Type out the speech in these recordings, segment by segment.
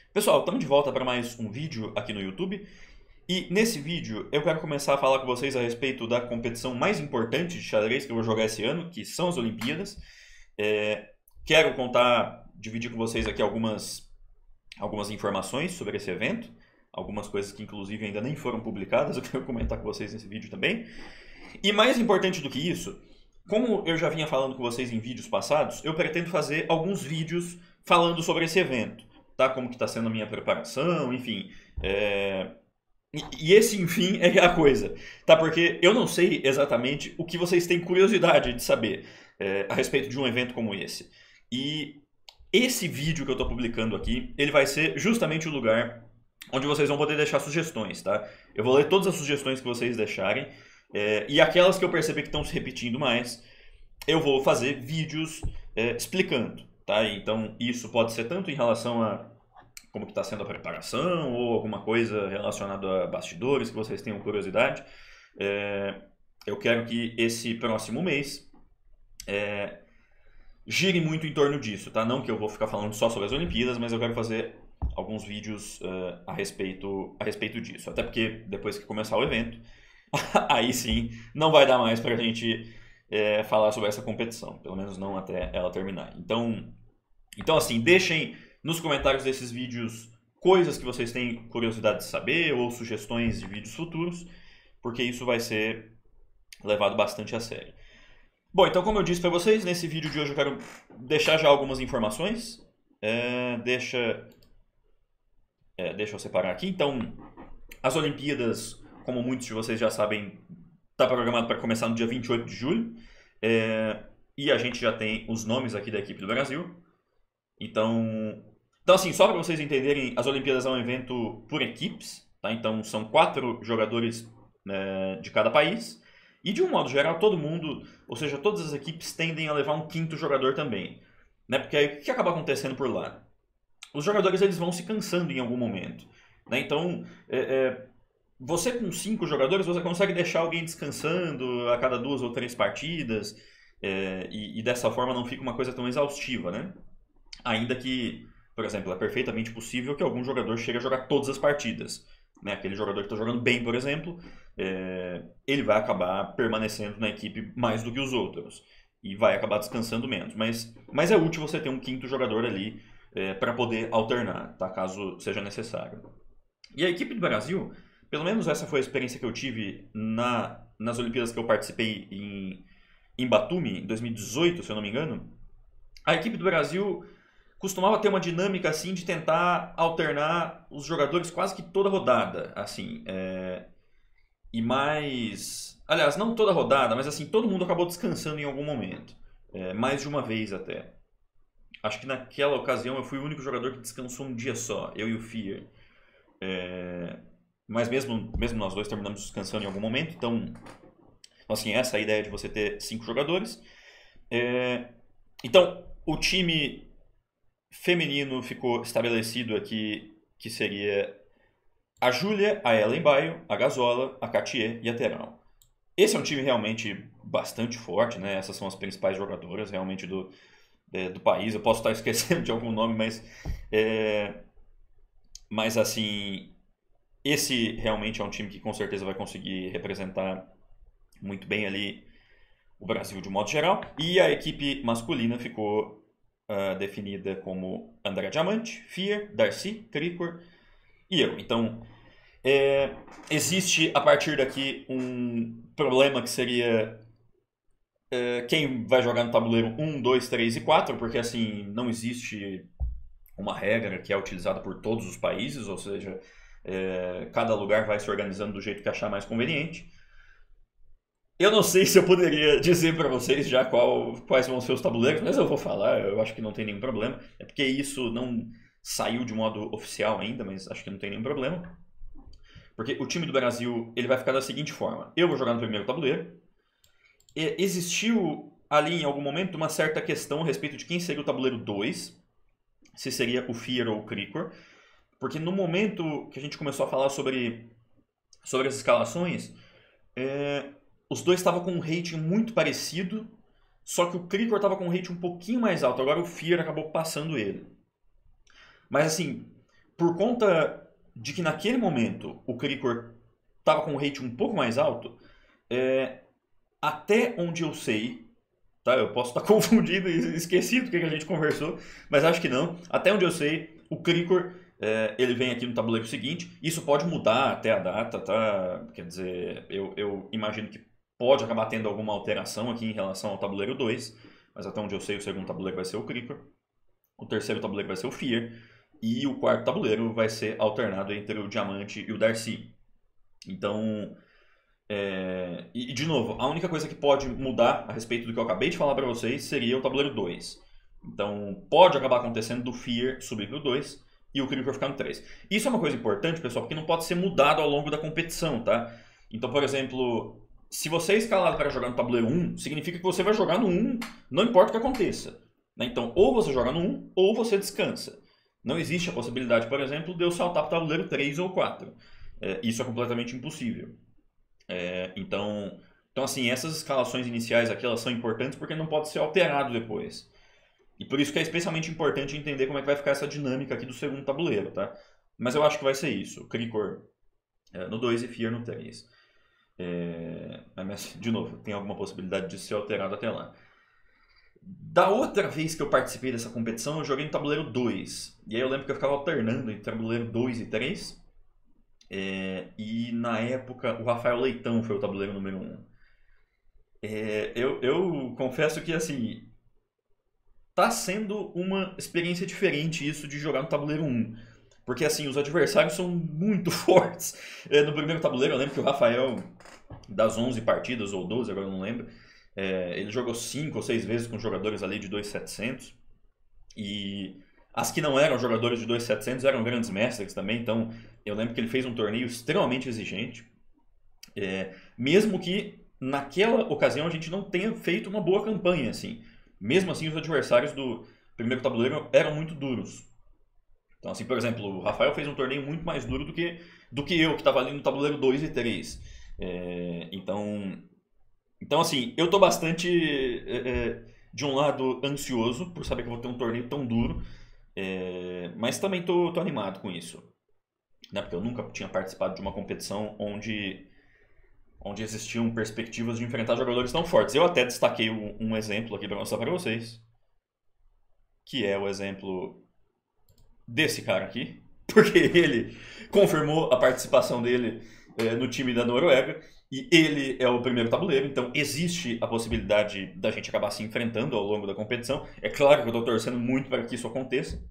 Pessoal, estamos de volta para mais um vídeo aqui no YouTube. E nesse vídeo eu quero começar a falar com vocês a respeito da competição mais importante de xadrez que eu vou jogar esse ano, que são as Olimpíadas. Quero dividir com vocês aqui algumas informações sobre esse evento, algumas coisas que inclusive ainda nem foram publicadas, eu quero comentar com vocês nesse vídeo também. E mais importante do que isso, como eu já vinha falando com vocês em vídeos passados, eu pretendo fazer alguns vídeos falando sobre esse evento, tá? Como que está sendo a minha preparação, enfim. E esse, enfim, é a coisa, tá? Porque eu não sei exatamente o que vocês têm curiosidade de saber a respeito de um evento como esse. E esse vídeo que eu estou publicando aqui, ele vai ser justamente o lugar onde vocês vão poder deixar sugestões, tá? Eu vou ler todas as sugestões que vocês deixarem, e aquelas que eu perceber que estão se repetindo mais, eu vou fazer vídeos explicando, tá? Então isso pode ser tanto em relação a como que está sendo a preparação ou alguma coisa relacionada a bastidores que vocês tenham curiosidade. Eu quero que esse próximo mês gire muito em torno disso, tá? Não que eu vou ficar falando só sobre as Olimpíadas, mas eu quero fazer alguns vídeos a respeito disso. Até porque depois que começar o evento, aí sim não vai dar mais para a gente falar sobre essa competição, pelo menos não até ela terminar. Então assim, deixem nos comentários desses vídeos coisas que vocês têm curiosidade de saber ou sugestões de vídeos futuros, porque isso vai ser levado bastante a sério. Bom, então como eu disse para vocês, nesse vídeo de hoje eu quero deixar já algumas informações. Deixa eu separar aqui. Então, as Olimpíadas, como muitos de vocês já sabem, está programado para começar no dia 28 de julho. E a gente já tem os nomes aqui da equipe do Brasil. Então assim, só para vocês entenderem, as Olimpíadas é um evento por equipes, tá? Então são 4 jogadores de cada país. E de um modo geral, todo mundo, ou seja, todas as equipes tendem a levar um quinto jogador também. Né? Porque aí o que acaba acontecendo por lá? Os jogadores eles vão se cansando em algum momento. Né? Então, você com 5 jogadores, você consegue deixar alguém descansando a cada 2 ou 3 partidas. E dessa forma não fica uma coisa tão exaustiva, né? Ainda que, por exemplo, é perfeitamente possível que algum jogador chegue a jogar todas as partidas. Né? Aquele jogador que está jogando bem, por exemplo, ele vai acabar permanecendo na equipe mais do que os outros. E vai acabar descansando menos. Mas é útil você ter um quinto jogador ali para poder alternar, tá? Caso seja necessário. E a equipe do Brasil, pelo menos essa foi a experiência que eu tive nas Olimpíadas que eu participei em Batumi, em 2018, se eu não me engano. A equipe do Brasil costumava ter uma dinâmica assim de tentar alternar os jogadores quase que toda rodada, assim, e mais, aliás, não toda rodada, mas assim, todo mundo acabou descansando em algum momento, mais de uma vez até. Acho que naquela ocasião eu fui o único jogador que descansou um dia só, eu e o Fear. Mas mesmo nós dois terminamos descansando em algum momento, então assim, essa é a ideia de você ter 5 jogadores. Então, o time feminino ficou estabelecido aqui, que seria a Júlia, a Ellen Baio, a Gazola, a Cartier e a Terão. Esse é um time realmente bastante forte, né? Essas são as principais jogadoras realmente do país. Eu posso estar esquecendo de algum nome, mas assim, esse realmente é um time que com certeza vai conseguir representar muito bem ali o Brasil de modo geral. E a equipe masculina ficou definida como André Diamante, Fear, Darcy, Krikor e eu. Então, existe a partir daqui um problema que seria quem vai jogar no tabuleiro 1, 2, 3 e 4, porque assim, não existe uma regra que é utilizada por todos os países, ou seja, cada lugar vai se organizando do jeito que achar mais conveniente. Eu não sei se eu poderia dizer para vocês já quais vão ser os tabuleiros, mas eu vou falar, eu acho que não tem nenhum problema. É porque isso não saiu de modo oficial ainda, mas acho que não tem nenhum problema. Porque o time do Brasil ele vai ficar da seguinte forma. Eu vou jogar no primeiro tabuleiro. Existiu ali em algum momento uma certa questão a respeito de quem seria o tabuleiro 2. Se seria o Fear ou o Krikor. Porque no momento que a gente começou a falar sobre as escalações... os dois estavam com um rating muito parecido, só que o Krikor estava com um rating um pouquinho mais alto. Agora o Fear acabou passando ele. Mas assim, por conta de que naquele momento o Krikor estava com um rate um pouco mais alto, até onde eu sei, tá? Eu posso estar confundido e esquecido do que a gente conversou, mas acho que não. Até onde eu sei, o Krikor, ele vem aqui no tabuleiro seguinte. Isso pode mudar até a data, tá? Quer dizer, eu imagino que pode acabar tendo alguma alteração aqui em relação ao tabuleiro 2, mas até onde eu sei, o segundo tabuleiro vai ser o Krikor, o terceiro tabuleiro vai ser o Fear, e o quarto tabuleiro vai ser alternado entre o Diamante e o Darcy. Então, e de novo, a única coisa que pode mudar a respeito do que eu acabei de falar para vocês seria o tabuleiro 2. Então, pode acabar acontecendo do Fear subir para o 2 e o Krikor ficar no 3. Isso é uma coisa importante, pessoal, porque não pode ser mudado ao longo da competição, tá? Então, por exemplo, se você é escalado para jogar no tabuleiro 1, significa que você vai jogar no 1, não importa o que aconteça. Né? Então, ou você joga no 1, ou você descansa. Não existe a possibilidade, por exemplo, de eu saltar para o tabuleiro 3 ou 4. Isso é completamente impossível. Então, assim, essas escalações iniciais aqui, elas são importantes porque não pode ser alterado depois. E por isso que é especialmente importante entender como é que vai ficar essa dinâmica aqui do segundo tabuleiro, tá? Mas eu acho que vai ser isso. Krikor no 2 e Fear no 3. Mas, de novo, tem alguma possibilidade de ser alterado até lá. Da outra vez que eu participei dessa competição, eu joguei no tabuleiro 2. E aí eu lembro que eu ficava alternando entre tabuleiro 2 e 3. E na época o Rafael Leitão foi o tabuleiro número 1. Eu confesso que assim, tá sendo uma experiência diferente isso de jogar no tabuleiro 1. Porque assim, os adversários são muito fortes. No primeiro tabuleiro eu lembro que o Rafael, das 11 partidas, ou 12, agora eu não lembro, ele jogou 5 ou 6 vezes com jogadores ali de 2.700. E as que não eram jogadores de 2.700 eram grandes mestres também, então eu lembro que ele fez um torneio extremamente exigente. Mesmo que naquela ocasião a gente não tenha feito uma boa campanha, assim. Mesmo assim, os adversários do primeiro tabuleiro eram muito duros. Então, assim, por exemplo, o Rafael fez um torneio muito mais duro do que eu, que estava ali no tabuleiro 2 e 3. Então, assim, eu estou bastante, de um lado, ansioso por saber que eu vou ter um torneio tão duro, mas também tô animado com isso. Né? Porque eu nunca tinha participado de uma competição onde existiam perspectivas de enfrentar jogadores tão fortes. Eu até destaquei um exemplo aqui para mostrar para vocês, que é o exemplo desse cara aqui, porque ele confirmou a participação dele no time da Noruega, e ele é o primeiro tabuleiro, então existe a possibilidade da gente acabar se enfrentando ao longo da competição. É claro que eu estou torcendo muito para que isso aconteça.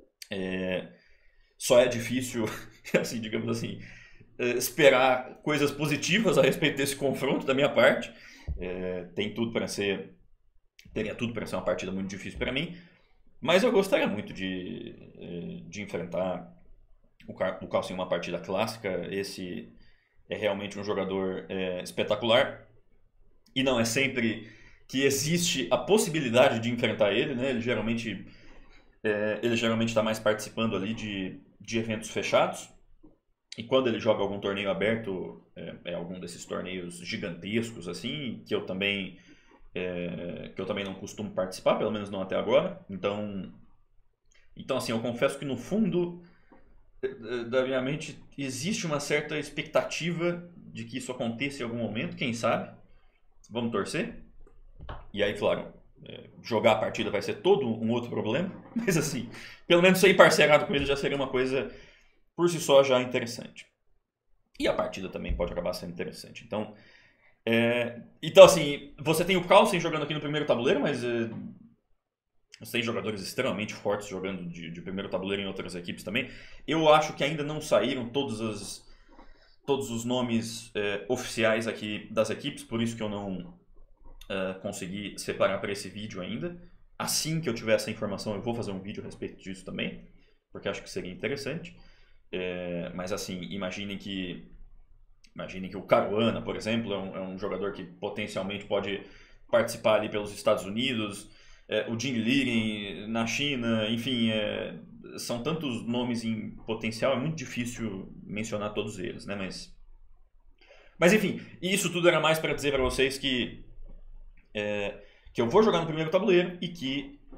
Só é difícil, assim, digamos assim, esperar coisas positivas a respeito desse confronto da minha parte. Teria tudo para ser uma partida muito difícil para mim, mas eu gostaria muito de enfrentar o Carlsen em uma partida clássica. Esse é realmente um jogador espetacular, e não é sempre que existe a possibilidade de enfrentar ele, né? Ele geralmente está mais participando ali de eventos fechados. E quando ele joga algum torneio aberto, algum desses torneios gigantescos, assim, que eu também não costumo participar, pelo menos não até agora. Então assim, eu confesso que no fundo da minha mente existe uma certa expectativa de que isso aconteça em algum momento, quem sabe? Vamos torcer. E aí, claro, jogar a partida vai ser todo um outro problema, mas assim, pelo menos ser parcerado com ele já seria uma coisa por si só já interessante. E a partida também pode acabar sendo interessante. Então, assim, você tem o Carlsen jogando aqui no primeiro tabuleiro, mas você tem jogadores extremamente fortes jogando de primeiro tabuleiro em outras equipes também. Eu acho que ainda não saíram todos os nomes oficiais aqui das equipes, por isso que eu não consegui separar para esse vídeo ainda. Assim que eu tiver essa informação, eu vou fazer um vídeo a respeito disso também, porque acho que seria interessante. Mas assim, imaginem que o Caruana, por exemplo, é um jogador que potencialmente pode participar ali pelos Estados Unidos, o Jin Liren na China, enfim, são tantos nomes em potencial, é muito difícil mencionar todos eles, né? Mas enfim, isso tudo era mais para dizer para vocês que eu vou jogar no primeiro tabuleiro e que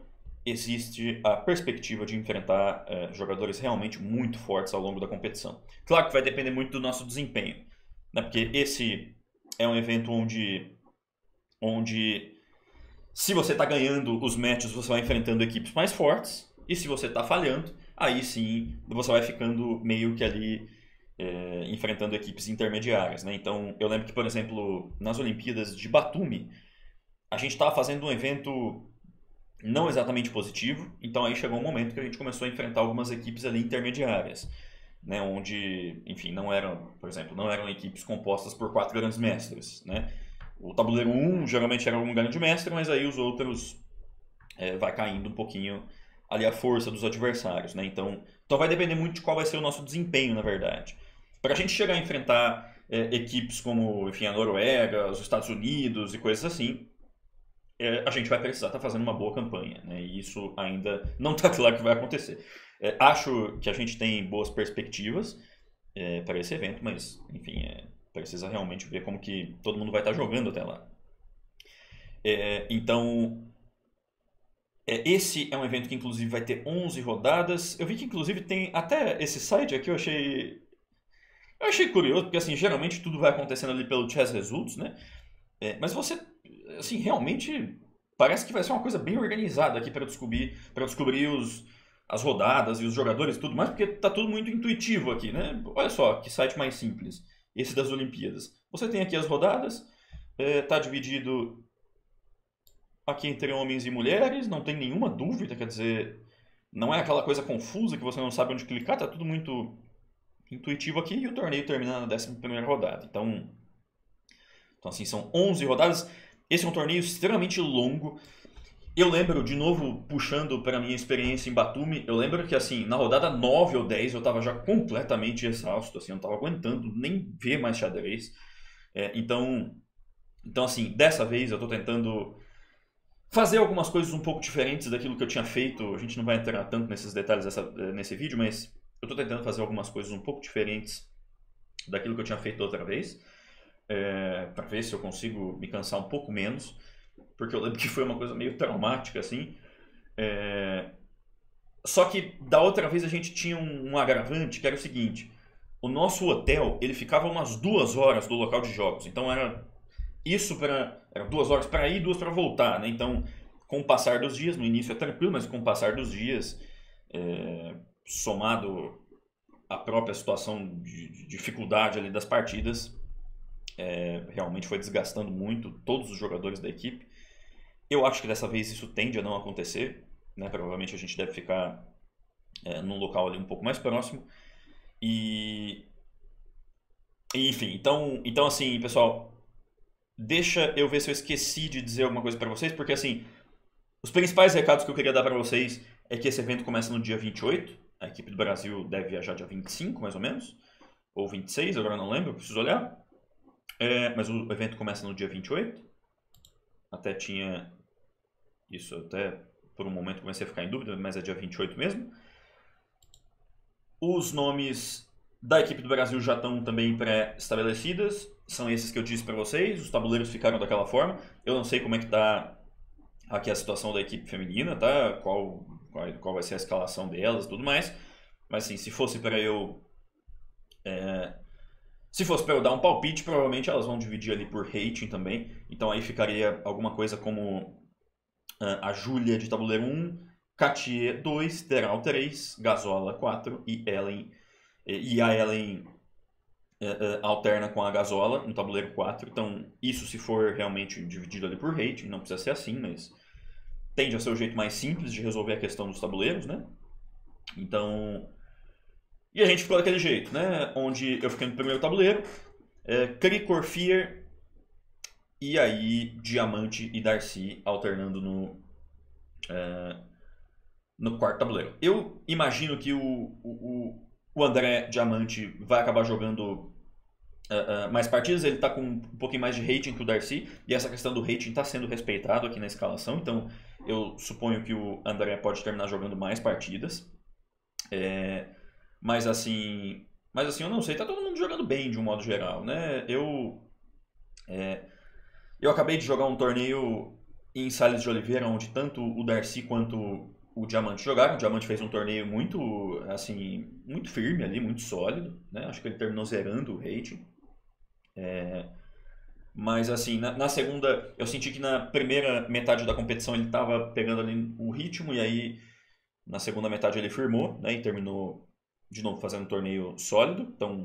existe a perspectiva de enfrentar jogadores realmente muito fortes ao longo da competição. Claro que vai depender muito do nosso desempenho, né? Porque esse é um evento onde se você está ganhando os matches, você vai enfrentando equipes mais fortes, e se você está falhando, aí sim você vai ficando meio que ali enfrentando equipes intermediárias, né? Então eu lembro que, por exemplo, nas Olimpíadas de Batumi, a gente estava fazendo um evento não exatamente positivo, então aí chegou um momento que a gente começou a enfrentar algumas equipes ali intermediárias, né, onde, enfim, não eram, por exemplo, não eram equipes compostas por 4 grandes mestres, né? O tabuleiro 1 geralmente era um grande mestre, mas aí os outros vai caindo um pouquinho ali a força dos adversários, né? Então vai depender muito de qual vai ser o nosso desempenho, na verdade. Para a gente chegar a enfrentar equipes como, enfim, a Noruega, os Estados Unidos e coisas assim, a gente vai precisar estar fazendo uma boa campanha, né? E isso ainda não está claro que vai acontecer. Acho que a gente tem boas perspectivas para esse evento, mas, enfim, precisa realmente ver como que todo mundo vai estar jogando até lá. Então, esse é um evento que, inclusive, vai ter 11 rodadas. Eu vi que, inclusive, tem até esse site aqui, eu achei curioso, porque, assim, geralmente tudo vai acontecendo ali pelo Chess Results, né? Mas você, assim, realmente parece que vai ser uma coisa bem organizada aqui para descobrir as rodadas e os jogadores e tudo mais, porque tá tudo muito intuitivo aqui, né? Olha só que site mais simples, esse das Olimpíadas. Você tem aqui as rodadas, tá dividido aqui entre homens e mulheres, não tem nenhuma dúvida, quer dizer, não é aquela coisa confusa que você não sabe onde clicar, tá tudo muito intuitivo aqui e o torneio termina na 11ª rodada. Então assim, são 11 rodadas. Esse é um torneio extremamente longo. Eu lembro, de novo, puxando para a minha experiência em Batumi, eu lembro que, assim, na rodada 9 ou 10 eu estava já completamente exausto, assim, eu não estava aguentando nem ver mais xadrez. Então, assim, dessa vez eu estou tentando fazer algumas coisas um pouco diferentes daquilo que eu tinha feito. A gente não vai entrar tanto nesses detalhes nesse vídeo, mas eu estou tentando fazer algumas coisas um pouco diferentes daquilo que eu tinha feito da outra vez. Para ver se eu consigo me cansar um pouco menos, porque eu lembro que foi uma coisa meio traumática, assim. Só que da outra vez a gente tinha um agravante, que era o seguinte: o nosso hotel, ele ficava umas 2 horas do local de jogos, então era 2 horas para ir, 2 para voltar, né? Então, com o passar dos dias, no início é tranquilo, mas com o passar dos dias, somado à própria situação de dificuldade ali das partidas, realmente foi desgastando muito todos os jogadores da equipe. Eu acho que dessa vez isso tende a não acontecer, né? Provavelmente a gente deve ficar num local ali um pouco mais próximo. Enfim, então assim, pessoal, deixa eu ver se eu esqueci de dizer alguma coisa para vocês, porque assim, os principais recados que eu queria dar para vocês é que esse evento começa no dia 28, a equipe do Brasil deve viajar dia 25, mais ou menos, ou 26, agora não lembro, preciso olhar. Mas o evento começa no dia 28. Até tinha isso, até por um momento comecei a ficar em dúvida, mas é dia 28 mesmo. Os nomes da equipe do Brasil já estão também pré-estabelecidas. São esses que eu disse para vocês. Os tabuleiros ficaram daquela forma. Eu não sei como é que está aqui a situação da equipe feminina, tá? Qual vai ser a escalação delas e tudo mais. Mas assim, se fosse para eu dar um palpite, provavelmente elas vão dividir ali por rating também. Então aí ficaria alguma coisa como a Júlia de tabuleiro 1, Katia 2, Teral 3, Gazola 4 e a Ellen alterna com a Gazola no tabuleiro 4. Então isso se for realmente dividido ali por rating, não precisa ser assim, mas tende a ser o jeito mais simples de resolver a questão dos tabuleiros, né? Então... E a gente ficou daquele jeito, né? Onde eu fiquei no primeiro tabuleiro, Krikor, Fear, e aí Diamante e Darcy alternando no quarto tabuleiro. Eu imagino que o André Diamante vai acabar jogando mais partidas, ele está com um pouquinho mais de rating que o Darcy, e essa questão do rating está sendo respeitado aqui na escalação, então eu suponho que o André pode terminar jogando mais partidas. Mas assim, eu não sei, tá todo mundo jogando bem de um modo geral, né? Eu acabei de jogar um torneio em Salles de Oliveira, onde tanto o Darcy quanto o Diamante jogaram. O Diamante fez um torneio muito, assim, muito firme ali, muito sólido, né? Acho que ele terminou zerando o rating. Mas, assim, na segunda, eu senti que na primeira metade da competição ele estava pegando ali o ritmo, e aí na segunda metade ele firmou, né? E terminou, de novo, fazendo um torneio sólido.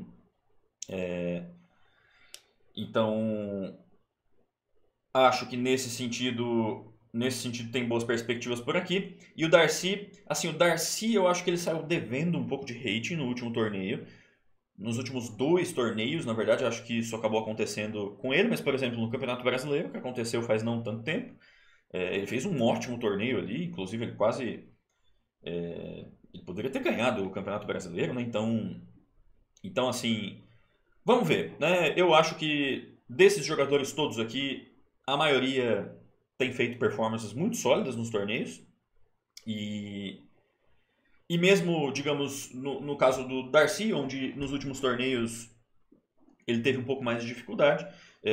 Então acho que nesse sentido tem boas perspectivas por aqui. E o Darcy, assim, o Darcy eu acho que ele saiu devendo um pouco de rating no último torneio. Nos últimos 2 torneios, na verdade, eu acho que isso acabou acontecendo com ele, mas, por exemplo, no Campeonato Brasileiro, que aconteceu faz não tanto tempo, ele fez um ótimo torneio ali, inclusive ele quase. Ele poderia ter ganhado o Campeonato Brasileiro, né? Então assim, vamos ver, né? Eu acho que desses jogadores todos aqui, a maioria tem feito performances muito sólidas nos torneios. E, e mesmo, digamos, no caso do Darcy, onde nos últimos torneios ele teve um pouco mais de dificuldade,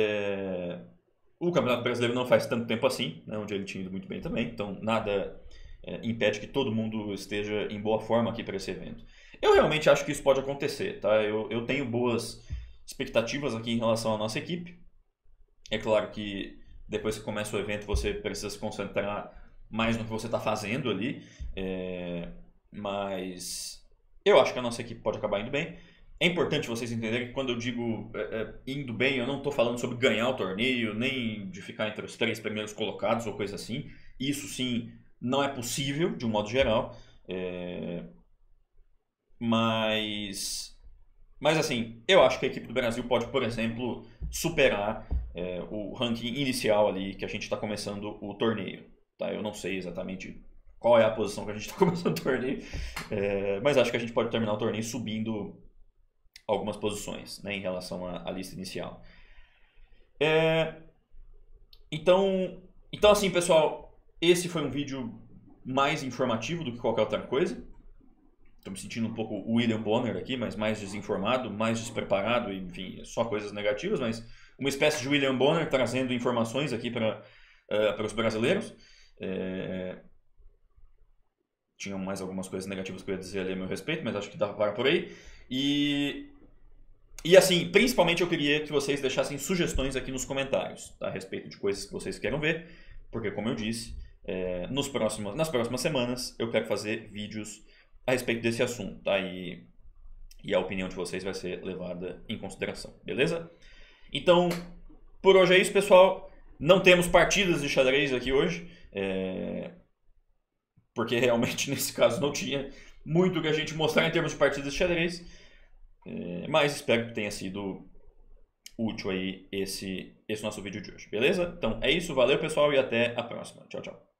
o Campeonato Brasileiro não faz tanto tempo assim, né, onde ele tinha ido muito bem também, então nada impede que todo mundo esteja em boa forma aqui para esse evento. Eu realmente acho que isso pode acontecer, tá? Eu tenho boas expectativas aqui em relação à nossa equipe. É claro que depois que começa o evento você precisa se concentrar mais no que você está fazendo ali, mas eu acho que a nossa equipe pode acabar indo bem. É importante vocês entenderem que quando eu digo indo bem, eu não estou falando sobre ganhar o torneio, nem de ficar entre os 3 primeiros colocados ou coisa assim. Isso sim não é possível, de um modo geral. Mas assim, eu acho que a equipe do Brasil pode, por exemplo, superar o ranking inicial ali que a gente está começando o torneio. Tá? Eu não sei exatamente qual é a posição que a gente está começando o torneio, mas acho que a gente pode terminar o torneio subindo algumas posições, né, em relação à lista inicial. Então assim, pessoal, esse foi um vídeo mais informativo do que qualquer outra coisa. Estou me sentindo um pouco o William Bonner aqui, mas mais desinformado, mais despreparado, enfim, só coisas negativas, mas uma espécie de William Bonner trazendo informações aqui para os brasileiros. Tinham mais algumas coisas negativas que eu ia dizer ali a meu respeito, mas acho que dá para parar por aí. E assim, principalmente eu queria que vocês deixassem sugestões aqui nos comentários, tá, a respeito de coisas que vocês queiram ver, porque como eu disse, nas próximas semanas eu quero fazer vídeos a respeito desse assunto, tá? E a opinião de vocês vai ser levada em consideração, beleza? Então, por hoje é isso, pessoal. Não temos partidas de xadrez aqui hoje, porque realmente nesse caso não tinha muito o que a gente mostrar em termos de partidas de xadrez, mas espero que tenha sido útil aí esse nosso vídeo de hoje, beleza? Então é isso, valeu pessoal e até a próxima. Tchau, tchau.